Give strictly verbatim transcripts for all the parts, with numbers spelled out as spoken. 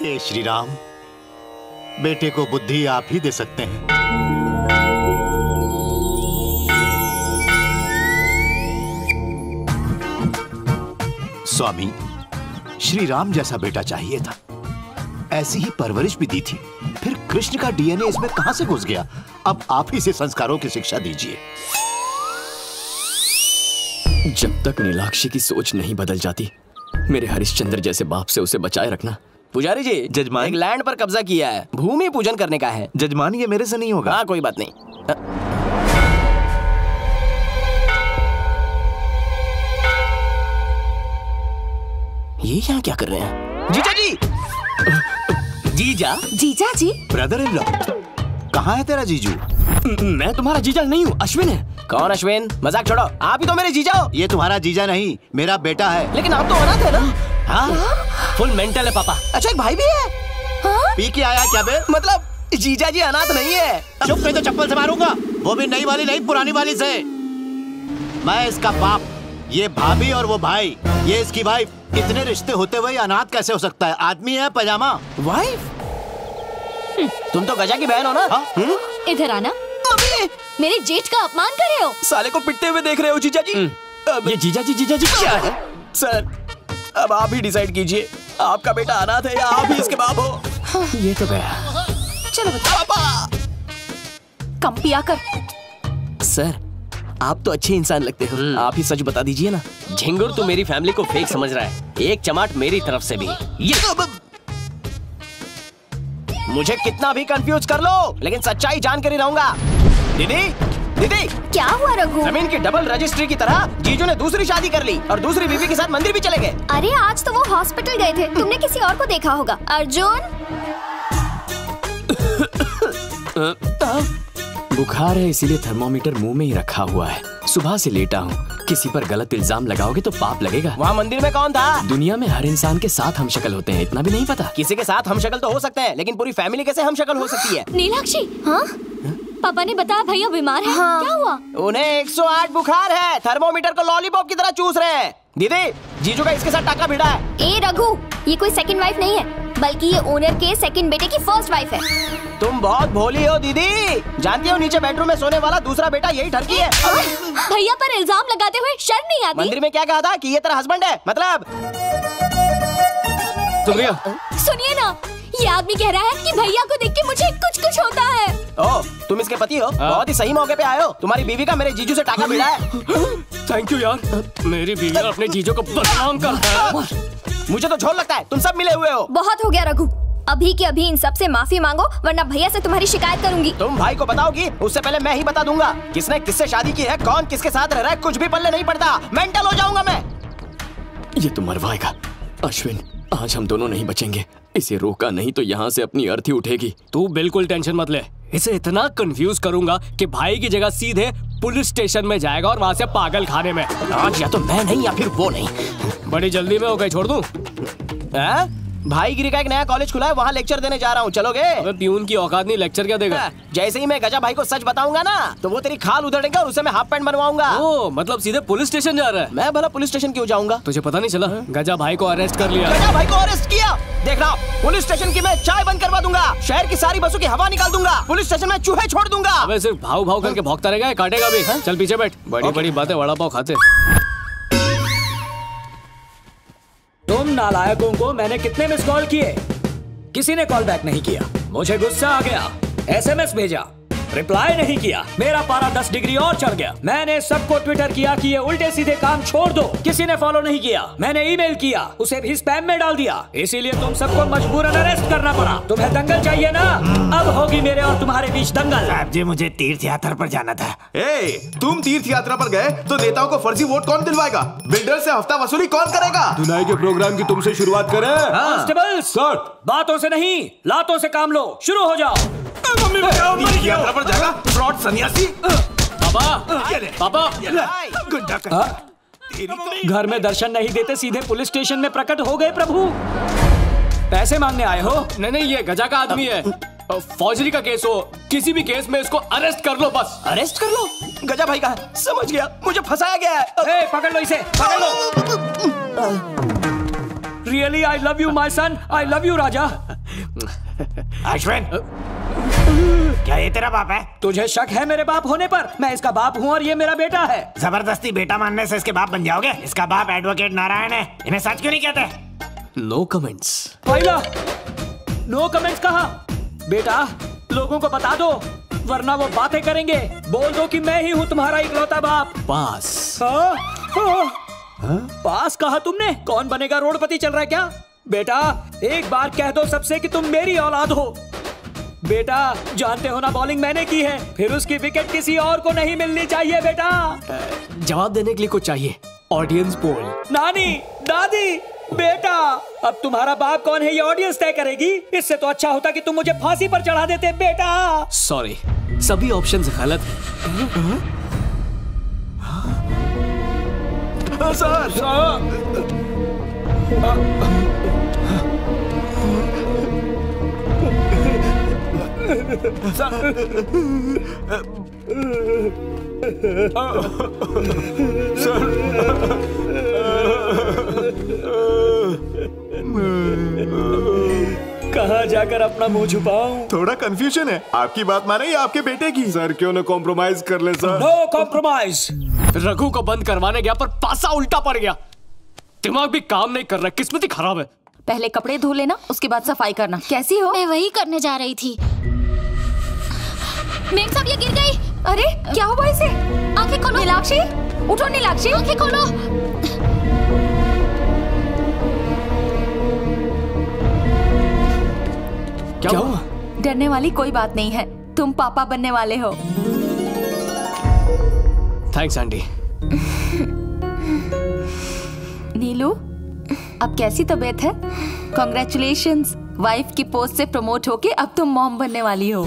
हे श्री राम, बेटे को बुद्धि आप ही दे सकते हैं। स्वामी, श्री राम जैसा बेटा चाहिए था, ऐसी ही परवरिश भी दी थी, फिर कृष्ण का डीएनए इसमें कहां से घुस गया? अब आप ही से संस्कारों की शिक्षा दीजिए। जब तक नीलाक्षी की सोच नहीं बदल जाती, मेरे हरिश्चंद्र जैसे बाप से उसे बचाए रखना। पुजारी जी, जजमान, एक लैंड पर कब्जा किया है, भूमि पूजन करने का है। जजमान, ये मेरे से नहीं होगा। हाँ, कोई बात नहीं। ये यहाँ क्या कर रहे हैं? जीजा जी! जीजा जीजा जी, ब्रदर इन लॉ, कहाँ है तेरा जीजू? मैं तुम्हारा जीजा नहीं हूँ, अश्विन है। कौन अश्विन? मजाक छोड़ो, आप ही तो मेरे जीजा हो। ये तुम्हारा जीजा नहीं, मेरा बेटा है। लेकिन आप तो अनाथ है ना? हाँ? फुल मेंटल है पापा। अच्छा, एक भाई भी है? हाँ? पी के आया क्या बे? मतलब जीजा जी अनाथ नहीं है? चुप, नहीं तो चप्पल से मारूंगा, वो भी नई वाली नहीं, पुरानी वाली से। मैं इसका बाप, ये भाभी और वो भाई, ये इसकी वाइफ। इतने रिश्ते होते हुए अनाथ कैसे हो सकता है? आदमी है पजामा। वाइफ? तुम तो गजा की बहन हो ना? हाँ? इधर आना। मेरे जेठ का अपमान कर रहे हो। साले को पिटते हुए देख रहे हो जीजा जी? अब ये जीजा जी जीजा जी क्या है? सर, अब आप ही डिसाइड कीजिए, आपका बेटा अनाथ है या आप ही इसके बाप हो? ये तो गया। चलो बताओ। कम पिया कर। सर, आप तो अच्छे इंसान लगते हो, आप ही सच बता दीजिए ना। झिंगुर तो मेरी फैमिली को फेक समझ रहा है, एक चमाट मेरी तरफ से भी। ये मुझे कितना भी कंफ्यूज कर लो, लेकिन सच्चाई जान कर ही रहूंगा। दीदी, दीदी, क्या हुआ रघु? जमीन की डबल रजिस्ट्री की तरह जीजू ने दूसरी शादी कर ली और दूसरी बीवी के साथ मंदिर भी चले गए। अरे आज तो वो हॉस्पिटल गए थे, तुमने किसी और को देखा होगा। अर्जुन, बुखार है इसीलिए थर्मोमीटर मुंह में ही रखा हुआ है। सुबह से लेटा हूँ, किसी पर गलत इल्जाम लगाओगे तो पाप लगेगा। वहाँ मंदिर में कौन था? दुनिया में हर इंसान के साथ हम शक्ल होते हैं, इतना भी नहीं पता? किसी के साथ हम शक्ल तो हो सकते हैं, लेकिन पूरी फैमिली कैसे हम शक्ल हो सकती है? नीलाक्षी, हाँ? पापा ने बताया भैया बीमार है। हाँ। क्या हुआ? उन्हें एक सौ आठ बुखार है, थर्मोमीटर को लॉलीपॉप की तरह चूस रहे हैं। दीदी, जीजू का इसके साथ टाका भिड़ा है। ए रघु, ये कोई सेकंड वाइफ नहीं है, बल्कि ये ओनर के सेकंड बेटे की फर्स्ट वाइफ है। तुम बहुत भोली हो दीदी, जानती हो नीचे बेडरूम में सोने वाला दूसरा बेटा यही ठरकी है। भैया पर इल्जाम लगाते हुए शर्म नहीं आती? मंदिर में क्या कहा था कि ये तेरा हस्बैंड है? मतलब सुप्रिया, सुनिए ना, ये आदमी कह रहा है कि भैया को देख के मुझे कुछ कुछ होता है। ओ, तुम इसके पति हो? बहुत ही सही मौके पे आए हो। तुम्हारी बीवी का मेरे जीजू से टाका भिड़ा है। थैंक यू यार, मेरी बीवी अपने जीजू को बदनाम करता है। मुझे तो झोल लगता है, तुम सब मिले हुए हो। बहुत हो गया रघु, अभी के अभी इन सब से माफी मांगो, वरना भैया से तुम्हारी शिकायत करूंगी। तुम भाई को बताओगी, उससे पहले मैं ही बता दूंगा किसने किससे शादी की है, कौन किसके साथ रह रहा है, कुछ भी पल्ले नहीं पड़ता। मेंटल हो जाऊंगा मैं। ये तो मरवाएगा। अश्विन, आज हम दोनों नहीं बचेंगे। इसे रोका नहीं तो यहाँ से अपनी अर्थी उठेगी। तू बिल्कुल टेंशन मत ले, इसे इतना कंफ्यूज करूंगा कि भाई की जगह सीधे पुलिस स्टेशन में जाएगा और वहाँ से पागल खाने में। आज या तो मैं नहीं या फिर वो नहीं। बड़ी जल्दी में हो गई, छोड़ दूं? भाई गिरी का एक नया कॉलेज खुला है, वहाँ लेक्चर देने जा रहा हूँ, चलोगे? अबे प्यून की औकात नहीं, लेक्चर क्या देगा? जैसे ही मैं गजा भाई को सच बताऊंगा ना, तो वो तेरी खाल उधड़ेगा और उसे मैं हाफ पैंट बनवाऊंगा। ओ, मतलब सीधे पुलिस स्टेशन जा रहा है? मैं भला पुलिस स्टेशन क्यों जाऊंगा? तुझे पता नहीं चला? गजा भाई को अरेस्ट कर लिया। गजा भाई को अरेस्ट किया? देख रहा हूँ, पुलिस स्टेशन की मैं चाय बंद करवा दूंगा, शहर की सारी बसों की हवा निकाल दूंगा, पुलिस स्टेशन में चूहे छोड़ दूंगा। अबे सिर्फ भाव भाव करके भौंकता रहेगा, काटेगा भी। चल पीछे बैठ, बड़ी बड़ी बातें वड़ा पाव खाते। तुम नालायकों को मैंने कितने मिस कॉल किए, किसी ने कॉल बैक नहीं किया। मुझे गुस्सा आ गया, एसएमएस भेजा, रिप्लाई नहीं किया। मेरा पारा दस डिग्री और चढ़ गया। मैंने सबको ट्विटर किया कि ये उल्टे सीधे काम छोड़ दो, किसी ने फॉलो नहीं किया। मैंने ईमेल किया, उसे भी स्पैम में डाल दिया। इसीलिए तुम सबको मजबूरन अरेस्ट करना पड़ा। तुम्हें दंगल चाहिए ना? अब होगी मेरे और तुम्हारे बीच दंगल। साहब जी, मुझे तीर्थ यात्रा पर जाना था। ए, तुम तीर्थ यात्रा पर गए तो नेताओं को फर्जी वोट कौन दिलवाएगा? बिल्डर से हफ्ता वसूली कौन करेगा? दुनाई के प्रोग्राम की तुमसे शुरुआत करें। कांस्टेबल्स, बातों से नहीं लातों से काम लो, शुरू हो जाओ। मम्मी बचाओ, तीर्थ यात्रा पर जाएगा फ्रॉड सन्यासी। पापा, पापा, गुड्डा कर। घर में दर्शन नहीं देते, सीधे पुलिस स्टेशन में प्रकट हो गए प्रभु। पैसे मांगने आए हो? नहीं नहीं, ये गजा का आदमी है। फौजरी का केस हो, किसी भी केस में इसको अरेस्ट कर लो बस। अरेस्ट कर लो? गजा भाई का है, समझ गया, मुझे फंसाया गया है। ए, पकड़ लो इसे, पकड़ लो। Really I love you my son, I love you राजा। अश्विन, क्या ये तेरा बाप है? तुझे शक है मेरे बाप होने पर? मैं इसका बाप हूँ और ये मेरा बेटा है। जबरदस्ती बेटा मानने से इसके बाप बन जाओगे? इसका बाप एडवोकेट नारायण है, इन्हें सच क्यों नहीं कहते? No comments. पहला नो कमेंट्स कहा? बेटा लोगों को बता दो वरना वो बातें करेंगे। बोल दो कि मैं ही हूँ तुम्हारा इकलौता बाप। पास। हाँ? हाँ? हाँ? पास कहा तुमने? कौन बनेगा रोडपति चल रहा है क्या? बेटा एक बार कह दो सबसे कि तुम मेरी औलाद हो। बेटा जानते हो ना बॉलिंग मैंने की है, फिर उसकी विकेट किसी और को नहीं मिलनी चाहिए। बेटा जवाब देने के लिए कुछ चाहिए। Audience poll. नानी, दादी, बेटा अब तुम्हारा बाप कौन है ये ऑडियंस तय करेगी। इससे तो अच्छा होता कि तुम मुझे फांसी पर चढ़ा देते। बेटा सॉरी, सभी ऑप्शंस गलत हैं। सर कहाँ जाकर अपना मुंह छुपाऊं? थोड़ा कंफ्यूजन है, आपकी बात माने या आपके बेटे की? सर क्यों ना कॉम्प्रोमाइज कर ले सर। No compromise. रघु को बंद करवाने गया पर पासा उल्टा पड़ गया। दिमाग भी काम नहीं कर रहा, किस्मत ही खराब है। पहले कपड़े धो लेना, उसके बाद सफाई करना। कैसी हो? मैं वही करने जा रही थी। मेम साहब ये गिर गई। अरे क्या हुआ इसे? आंखें खोलो। नीलाक्षी उठो, नीलाक्षी आंखें खोलो। क्या, क्या हुआ? डरने वाली कोई बात नहीं है, तुम पापा बनने वाले हो। Thanks aunty. नीलू अब कैसी तबीयत है? कॉन्ग्रेचुलेशंस, वाइफ की पोस्ट से प्रमोट होके अब तुम मॉम बनने वाली हो।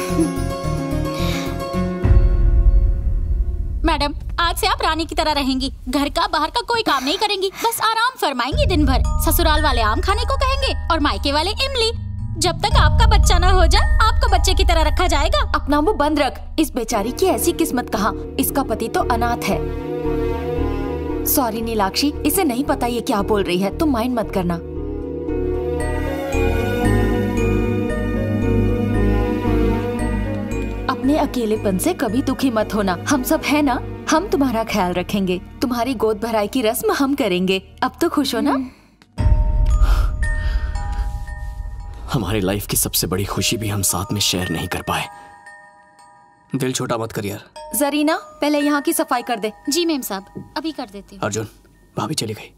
मैडम आज से आप रानी की तरह रहेंगी। घर का बाहर का कोई काम नहीं करेंगी, बस आराम फरमाएंगी दिन भर। ससुराल वाले आम खाने को कहेंगे और मायके वाले इमली। जब तक आपका बच्चा ना हो जाए आपको बच्चे की तरह रखा जाएगा। अपना मुंह बंद रख। इस बेचारी की ऐसी किस्मत कहाँ, इसका पति तो अनाथ है। सॉरी नीलाक्षी, इसे नहीं पता ये क्या बोल रही है, तुम माइंड मत करना। अपने अकेलेपन से कभी दुखी मत होना, हम सब है ना, हम तुम्हारा ख्याल रखेंगे। तुम्हारी गोद भराई की रस्म हम करेंगे। अब तो खुश हो ना? हमारी लाइफ की सबसे बड़ी खुशी भी हम साथ में शेयर नहीं कर पाए। दिल छोटा मत कर यार। जरीना पहले यहाँ की सफाई कर दे। जी मैम साहब, अभी कर देती हूँ। अर्जुन, भाभी चली गई।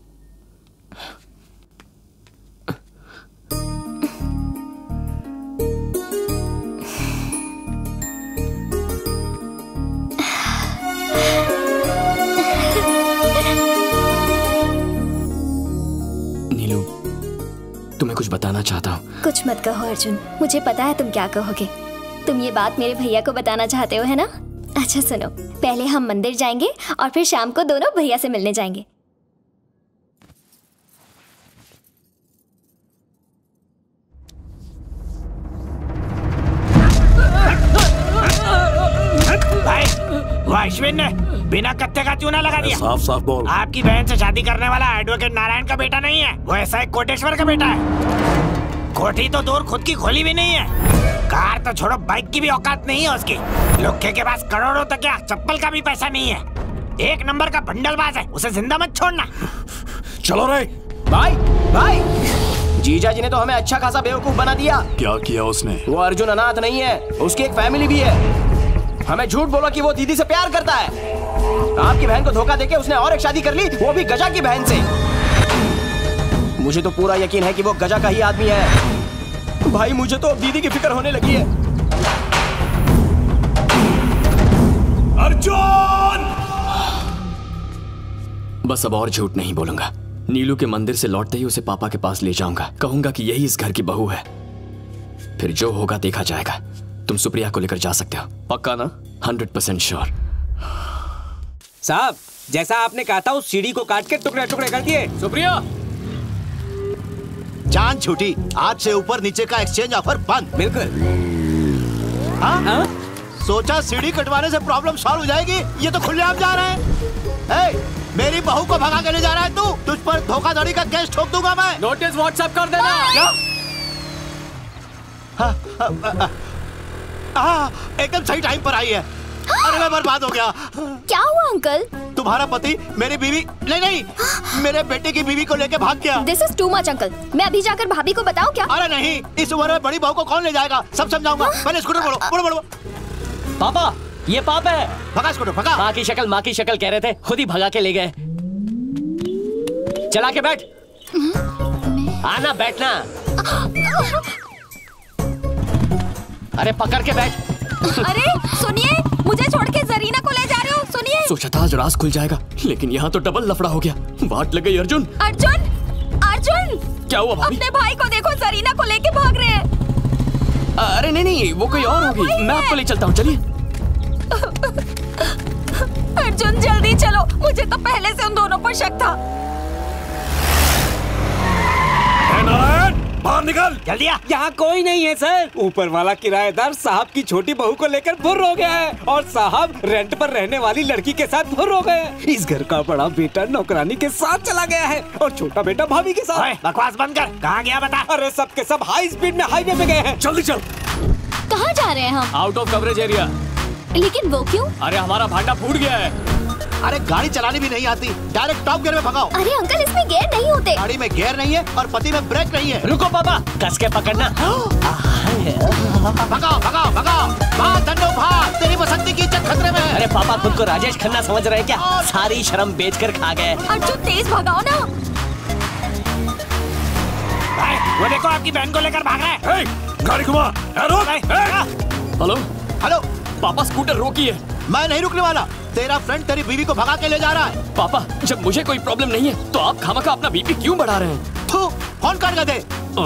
नीलू, तुम्हें कुछ बताना चाहता हूँ। कुछ मत कहो अर्जुन, मुझे पता है तुम क्या कहोगे। तुम ये बात मेरे भैया को बताना चाहते हो है ना? अच्छा सुनो, पहले हम मंदिर जाएंगे और फिर शाम को दोनों भैया से मिलने जाएंगे। भाई वो अश्विन ने बिना कत्थे का चूना लगा दिया। साफ साफ बोल। आपकी बहन से शादी करने वाला एडवोकेट नारायण का बेटा नहीं है, वो ऐसा एक कोटेश्वर का बेटा है। कोठी तो दूर खुद की खोली भी नहीं है, कार तो छोड़ो बाइक की भी औकात नहीं है उसकी। लुक्के के पास करोड़ों तक क्या चप्पल का भी पैसा नहीं है। एक नंबर का बंडलबाज है, उसे जिंदा मत छोड़ना। चलो रे भाई भाई, जीजा जी ने तो हमें अच्छा खासा बेवकूफ बना दिया। क्या किया उसने? वो अर्जुन अनाथ नहीं है, उसकी एक फैमिली भी है। हमें झूठ बोला कि वो दीदी से प्यार करता है। आपकी बहन को धोखा देके उसने और एक शादी कर ली, वो भी गजा की बहन से। मुझे तो पूरा यकीन है कि वो गजा का ही आदमी है। भाई मुझे तो अब दीदी की फिक्र होने लगी है। अर्जुन! बस अब और झूठ नहीं बोलूंगा। नीलू के मंदिर से लौटते ही उसे पापा के पास ले जाऊंगा, कहूंगा कि यही इस घर की बहू है। फिर जो होगा देखा जाएगा। तुम सुप्रिया को लेकर जा सकते हो। पक्का ना? Hundred percent sure. साहब जैसा आपने कहा था उस सीढ़ी को काट के टुकड़े टुकड़े कर दिए। सुप्रिया, जान छूटी, आज से ऊपर नीचे का एक्सचेंज ऑफर बंद। बिल्कुल। हाँ? हाँ? सोचा सीढ़ी कटवाने से प्रॉब्लम सॉल्व हो जाएगी, ये तो खुलेआम जा रहा है। ए, मेरी बहू को भगा के ले जा रहा है तू? तुझ पर धोखाधड़ी का केस ठोक दूंगा मैं। नोटिस व्हाट्सएप कर देना। क्या? हाँ, हाँ, हाँ, हाँ, एकदम सही टाइम पर आई है। अरे मैं बर्बाद हो गया। क्या हुआ अंकल? तुम्हारा पति मेरी बीवी नहीं नहीं मेरे बेटे की बीवी को लेके भाग गया। This is too much uncle. मैं अभी जाकर भाभी को बताऊं क्या? अरे नहीं, इस उम्र में बड़ी बहू को कौन ले जाएगा? सब समझाऊंगा। पहले स्कूटर बोलो बोलो बोलो। पापा, ये पाप है। भगा स्कूटर भगा। माँ की शक्ल माँ की शक्ल कह रहे थे, खुद ही भगा के ले गए। चला के बैठ। आना बैठना। अरे पकड़ के बैठ। अरे सुनिए, मुझे छोड़ के जरीना को ले जा रहे हो? सुनिए। सोचा था आज राज खुल जाएगा, लेकिन यहाँ तो डबल लफड़ा हो गया। वाट लग गई। अर्जुन अर्जुन अर्जुन क्या हुआ भाभी? अपने भाई को देखो, जरीना को लेके भाग रहे हैं। अरे नहीं नहीं, वो कोई और होगी। मैं आपको ले चलता हूँ, चलिए। अर्जुन जल्दी चलो, मुझे तो पहले से उन दोनों पर शक था। नारायण, बाहर निकल। जल्दी आ। यहाँ कोई नहीं है सर। ऊपर वाला किराएदार साहब की छोटी बहू को लेकर फुर्र हो गया है और साहब रेंट पर रहने वाली लड़की के साथ फुर्र हो गए। इस घर का बड़ा बेटा नौकरानी के साथ चला गया है और छोटा बेटा भाभी के साथ। बकवास बंद कर। कहाँ गया बता? अरे सब के सब हाई स्पीड में हाईवे पे गए हैं। जल्दी चल। कहाँ जा रहे हैं हम? Out of coverage area. लेकिन वो क्यों? अरे हमारा भांडा फूट गया है। अरे गाड़ी चलानी भी नहीं आती, डायरेक्ट टॉप गियर में भगाओ। अरे अंकल, इसमें गियर नहीं होते। गाड़ी में गियर नहीं है और पति में ब्रेक नहीं है। रुको पापा, कस के पकड़ना। भगाओ भगाओ भगाओ। भाग धन्नो भाग, तेरी बसंती की इज्जत खतरे में है। अरे पापा खुद को राजेश खन्ना समझ रहे हैं क्या? सारी शर्म बेच कर खा गए। अर्जुन तेज भगाओ ना। भाई, वो देखो आपकी बहन को लेकर भाग रहा है। हे, गाड़ी घुमा। हेलो हेलो, पापा स्कूटर रोकिए। मैं नहीं रुकने वाला। तेरा फ्रेंड तेरी बीवी को भगा के ले जा रहा है। पापा, जब मुझे कोई प्रॉब्लम नहीं है तो आप खामखा अपना बीपी क्यों बढ़ा रहे हैं? थू, फोन काट कर दे।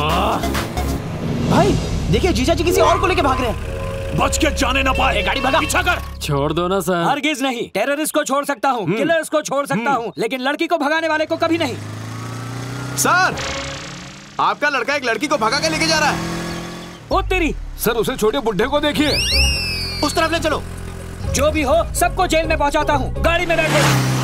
भाई देखिए, जीजा जी किसी और को लेके भाग रहे हैं। बच के जाने ना पाए। गाड़ी भगा। पीछा कर। छोड़ दो ना सर। हरगिज नहीं। टेररिस्ट को छोड़ सकता हूँ, किलर्स को छोड़ सकता हूँ, लेकिन लड़की को भगाने वाले को कभी नहीं। सर, आपका लड़का एक लड़की को भगा के लेके जा रहा है। ओ तेरी। सर, उसे छोटे बुड्ढे को देखिए। उस तरफ ले चलो। जो भी हो सबको जेल में पहुंचाता हूँ। गाड़ी में बैठो।